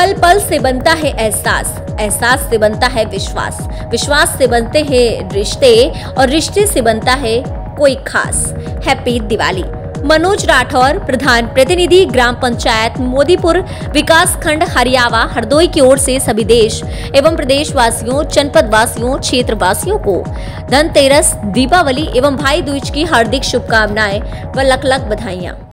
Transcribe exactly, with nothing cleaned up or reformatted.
पल पल से बनता है एहसास, एहसास से बनता है विश्वास, विश्वास से बनते हैं रिश्ते और रिश्ते से बनता है कोई खास। हैप्पी दिवाली। मनोज राठौर, प्रधान प्रतिनिधि, ग्राम पंचायत मोदीपुर, विकास खंड हरियावा, हरदोई की ओर से सभी देश एवं प्रदेश वासियों, जनपद वासियों, क्षेत्र वासियों को धनतेरस, दीपावली एवं भाई दूज की हार्दिक शुभकामनाएं व लख लख बधाइयां।